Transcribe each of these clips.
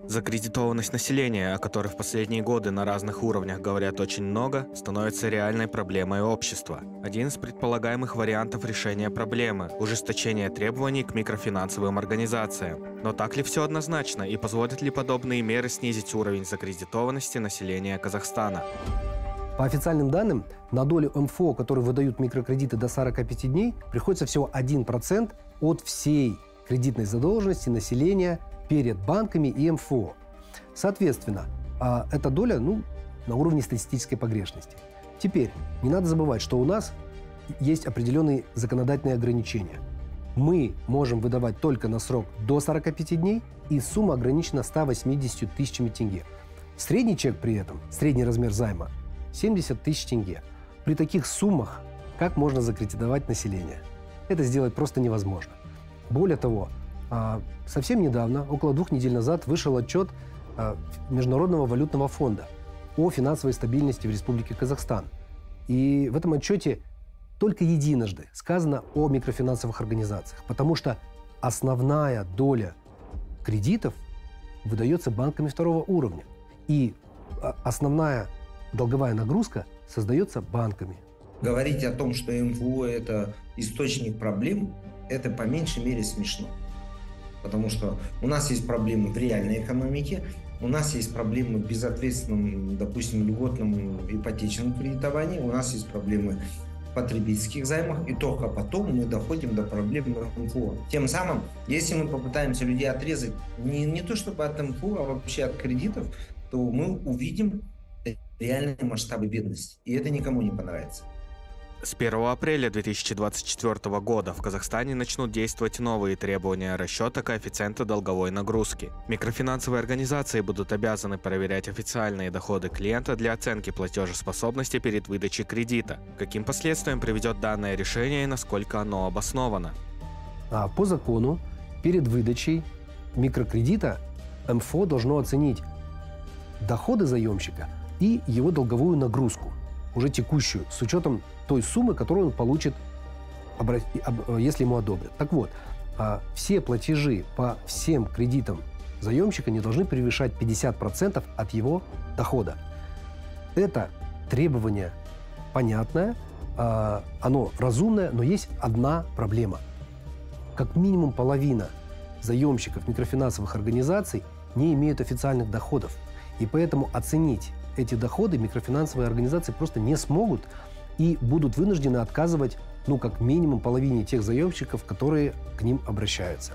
Закредитованность населения, о которой в последние годы на разных уровнях говорят очень много, становится реальной проблемой общества. Один из предполагаемых вариантов решения проблемы – ужесточение требований к микрофинансовым организациям. Но так ли все однозначно и позволят ли подобные меры снизить уровень закредитованности населения Казахстана? По официальным данным, на долю МФО, которые выдают микрокредиты до 45 дней, приходится всего 1% от всей кредитной задолженности населения перед банками и МФО. Соответственно, эта доля на уровне статистической погрешности. Теперь, не надо забывать, что у нас есть определенные законодательные ограничения. Мы можем выдавать только на срок до 45 дней, и сумма ограничена 180 тысячами тенге. Средний чек при этом, средний размер займа – 70 тысяч тенге. При таких суммах как можно закредитовать население? Это сделать просто невозможно. Более того, совсем недавно, около 2 недель назад, вышел отчет Международного валютного фонда о финансовой стабильности в Республике Казахстан. И в этом отчете только единожды сказано о микрофинансовых организациях, потому что основная доля кредитов выдается банками второго уровня. И основная долговая нагрузка создается банками. Говорить о том, что МФО – это источник проблем, это по меньшей мере смешно. Потому что у нас есть проблемы в реальной экономике, у нас есть проблемы в безответственном, допустим, льготном ипотечном кредитовании, у нас есть проблемы в потребительских займах, и только потом мы доходим до проблем МФО. Тем самым, если мы попытаемся людей отрезать не то чтобы от МФО, а вообще от кредитов, то мы увидим реальные масштабы бедности, и это никому не понравится. С 1 апреля 2024 года в Казахстане начнут действовать новые требования расчета коэффициента долговой нагрузки. Микрофинансовые организации будут обязаны проверять официальные доходы клиента для оценки платежеспособности перед выдачей кредита. Каким последствиям приведет данное решение и насколько оно обосновано? По закону, перед выдачей микрокредита МФО должно оценить доходы заемщика и его долговую нагрузку, уже текущую, с учетом той суммы, которую он получит, если ему одобрят. Так вот, все платежи по всем кредитам заемщика не должны превышать 50% от его дохода. Это требование понятное, оно разумное, но есть одна проблема. Как минимум половина заемщиков микрофинансовых организаций не имеют официальных доходов. И поэтому оценить эти доходы микрофинансовые организации просто не смогут и будут вынуждены отказывать, как минимум половине тех заемщиков, которые к ним обращаются.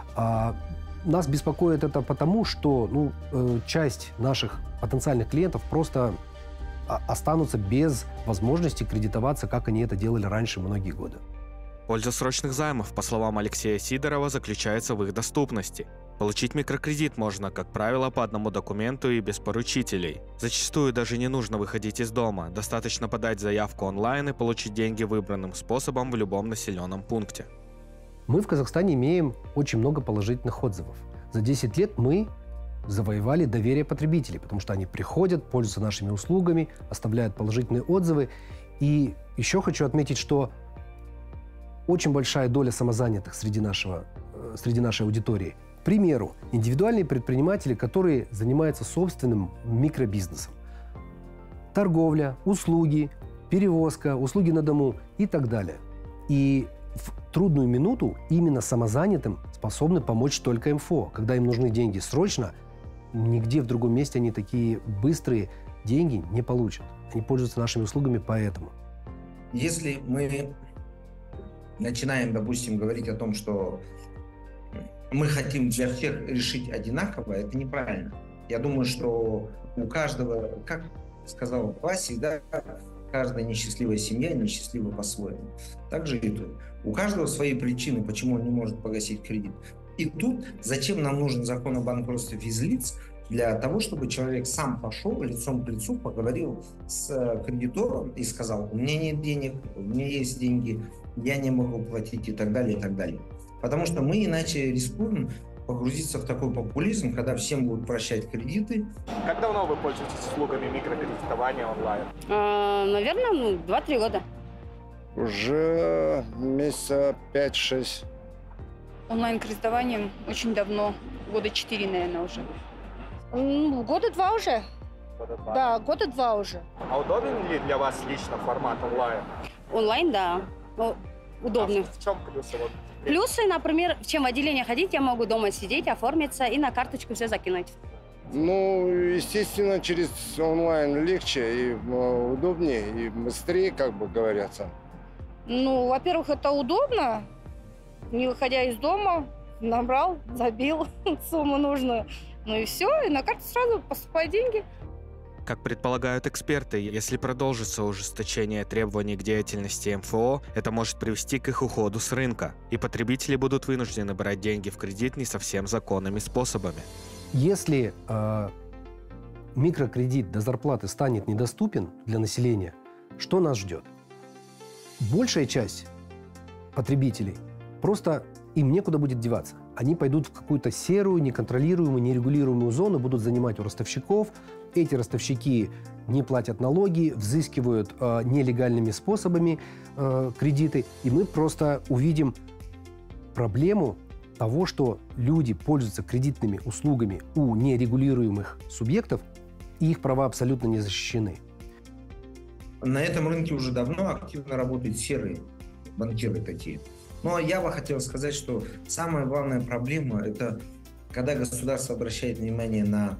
Нас беспокоит это потому, что часть наших потенциальных клиентов просто останутся без возможности кредитоваться, как они это делали раньше многие годы. Польза срочных займов, по словам Алексея Сидорова, заключается в их доступности. Получить микрокредит можно, как правило, по одному документу и без поручителей. Зачастую даже не нужно выходить из дома, достаточно подать заявку онлайн и получить деньги выбранным способом в любом населенном пункте. Мы в Казахстане имеем очень много положительных отзывов. За 10 лет мы завоевали доверие потребителей, потому что они приходят, пользуются нашими услугами, оставляют положительные отзывы. И еще хочу отметить, что очень большая доля самозанятых среди нашей аудитории. К примеру, индивидуальные предприниматели, которые занимаются собственным микробизнесом. Торговля, услуги, перевозка, услуги на дому и так далее. И в трудную минуту именно самозанятым способны помочь только МФО. Когда им нужны деньги срочно, нигде в другом месте они такие быстрые деньги не получат. Они пользуются нашими услугами поэтому. Если мы начинаем, допустим, говорить о том, что мы хотим для всех решить одинаково, это неправильно. Я думаю, что у каждого, как сказал Вася, да, каждая несчастливая семья несчастлива по-своему. Также и тут. У каждого свои причины, почему он не может погасить кредит. И тут зачем нам нужен закон о банкротстве физлиц? Для того, чтобы человек сам пошел лицом к лицу, поговорил с кредитором и сказал: у меня нет денег, у меня есть деньги, я не могу платить и так далее, и так далее. Потому что мы иначе рискуем погрузиться в такой популизм, когда всем будут прощать кредиты. Как давно вы пользуетесь услугами микрокредитования онлайн? Наверное, 2-3 года. Уже месяца 5-6. Онлайн-кредитованием очень давно, года 4, наверное, уже. Года два уже. Да, года два уже. А удобен ли для вас лично формат онлайн? Онлайн, да. Удобно. В чем плюсы? Плюсы, например, чем в отделение ходить, я могу дома сидеть, оформиться и на карточку все закинуть. Ну, естественно, через онлайн легче и удобнее, и быстрее, как бы говорится. Ну, во-первых, это удобно. Не выходя из дома, набрал, забил сумму нужную. Ну и все, и на карту сразу поступают деньги. Как предполагают эксперты, если продолжится ужесточение требований к деятельности МФО, это может привести к их уходу с рынка, и потребители будут вынуждены брать деньги в кредит не совсем законными способами. Если микрокредит до зарплаты станет недоступен для населения, что нас ждет? Большая часть потребителей просто им некуда будет деваться. Они пойдут в какую-то серую, неконтролируемую, нерегулируемую зону, будут занимать у ростовщиков. Эти ростовщики не платят налоги, взыскивают нелегальными способами кредиты. И мы просто увидим проблему того, что люди пользуются кредитными услугами у нерегулируемых субъектов, и их права абсолютно не защищены. На этом рынке уже давно активно работают серые банкиры такие. Но я бы хотел сказать, что самая главная проблема – это когда государство обращает внимание на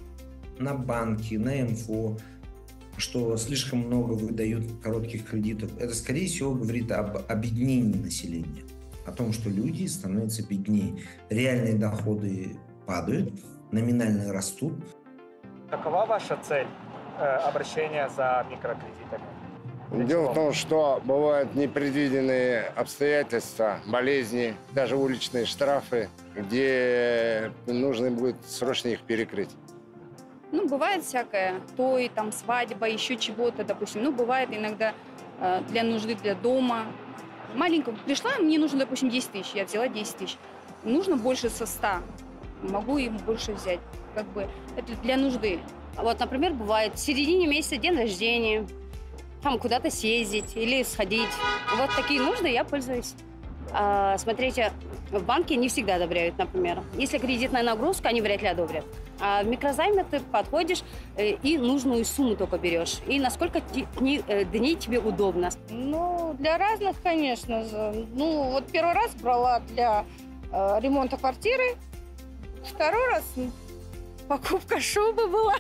банки, на МФО, что слишком много выдают коротких кредитов. Это, скорее всего, говорит об обеднении населения, о том, что люди становятся беднее. Реальные доходы падают, номинальные растут. Какова ваша цель обращения за микрокредитами? Дело в том, что бывают непредвиденные обстоятельства, болезни, даже уличные штрафы, где нужно будет срочно их перекрыть. Ну, бывает всякое. Той, там, свадьба, еще чего-то, допустим. Ну, бывает иногда для нужды, для дома. Маленького пришла, мне нужно, допустим, 10 тысяч. Я взяла 10 тысяч. Нужно больше со 100. Могу им больше взять. Как бы это для нужды. Вот, например, бывает в середине месяца день рождения, там куда-то съездить или сходить. Вот такие нужды я пользуюсь. Смотрите, в банке не всегда одобряют, например. Если кредитная нагрузка, они вряд ли одобрят. А в микрозайме ты подходишь и нужную сумму только берешь. И насколько дней тебе удобно. Ну, для разных, конечно же. Ну, вот первый раз брала для ремонта квартиры. Второй раз покупка шубы была.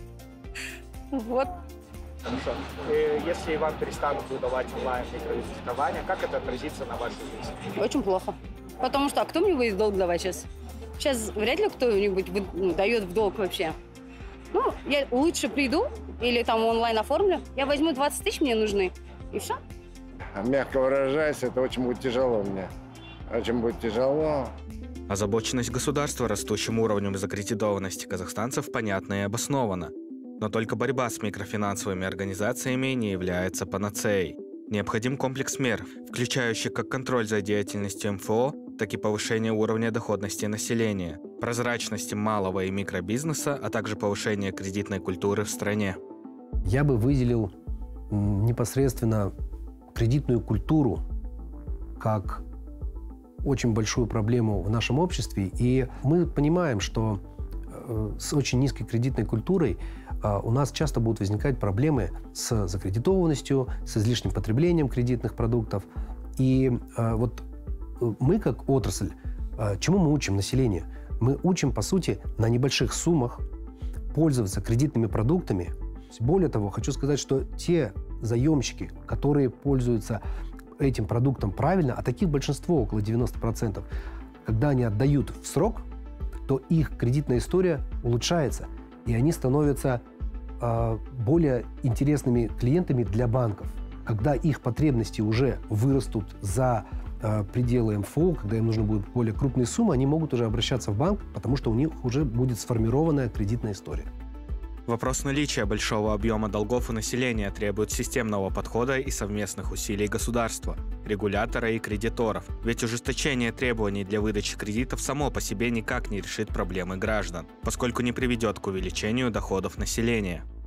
Вот. Хорошо. Если вам перестанут выдавать онлайн микрокредитование, как это отразится на вашей жизни? Очень плохо. Потому что, а кто мне будет долг давать сейчас? Сейчас вряд ли кто-нибудь дает в долг вообще. Ну, я лучше приду или там онлайн оформлю. Я возьму 20 тысяч, мне нужны. И все. Мягко выражаясь, это очень будет тяжело мне. Очень будет тяжело. Озабоченность государства растущим уровнем закредитованности казахстанцев понятна и обоснована. Но только борьба с микрофинансовыми организациями не является панацеей. Необходим комплекс мер, включающий как контроль за деятельностью МФО, так и повышение уровня доходности населения, прозрачности малого и микробизнеса, а также повышение кредитной культуры в стране. Я бы выделил непосредственно кредитную культуру как очень большую проблему в нашем обществе. И мы понимаем, что с очень низкой кредитной культурой у нас часто будут возникать проблемы с закредитованностью, с излишним потреблением кредитных продуктов. И вот мы, как отрасль, чему мы учим население? Мы учим, по сути, на небольших суммах пользоваться кредитными продуктами. Более того, хочу сказать, что те заемщики, которые пользуются этим продуктом правильно, а таких большинство, около 90%, когда они отдают в срок, то их кредитная история улучшается, и они становятся более интересными клиентами для банков. Когда их потребности уже вырастут за пределы МФО, когда им нужны будут более крупные суммы, они могут уже обращаться в банк, потому что у них уже будет сформированная кредитная история. Вопрос наличия большого объема долгов у населения требует системного подхода и совместных усилий государства, регулятора и кредиторов. Ведь ужесточение требований для выдачи кредитов само по себе никак не решит проблемы граждан, поскольку не приведет к увеличению доходов населения.